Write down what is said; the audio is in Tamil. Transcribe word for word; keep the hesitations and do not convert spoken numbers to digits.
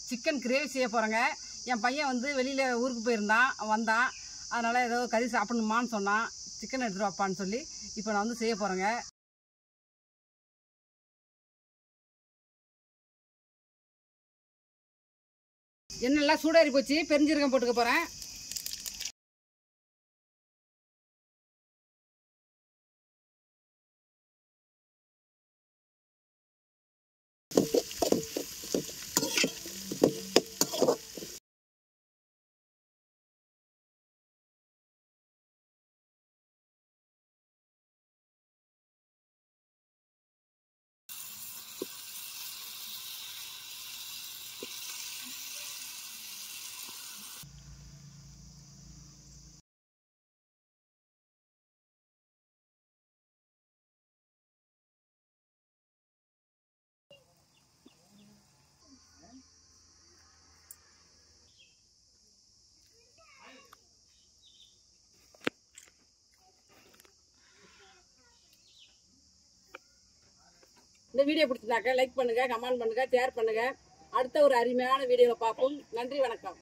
சிக்கன் கிரேவி செய்ய போகிறேங்க. என் பையன் வந்து வெளியில் ஊருக்கு போயிருந்தான், வந்தான். அதனால் ஏதோ கறி சாப்பிடணுமான்னு சொன்னான். சிக்கன் எடுத்துகிட்டு வாப்பான்னு சொல்லி இப்போ நான் வந்து செய்ய போகிறேங்க. எண்ணெயெல்லாம் சூடாரி போச்சு, பெருஞ்சீரகம் போட்டுக்க போகிறேன். இந்த வீடியோ பிடிச்சிருந்தாக்க லைக் பண்ணுங்கள், கமெண்ட் பண்ணுங்கள், ஷேர் பண்ணுங்கள். அடுத்த ஒரு அருமையான வீடியோவை பார்ப்போம். நன்றி, வணக்கம்.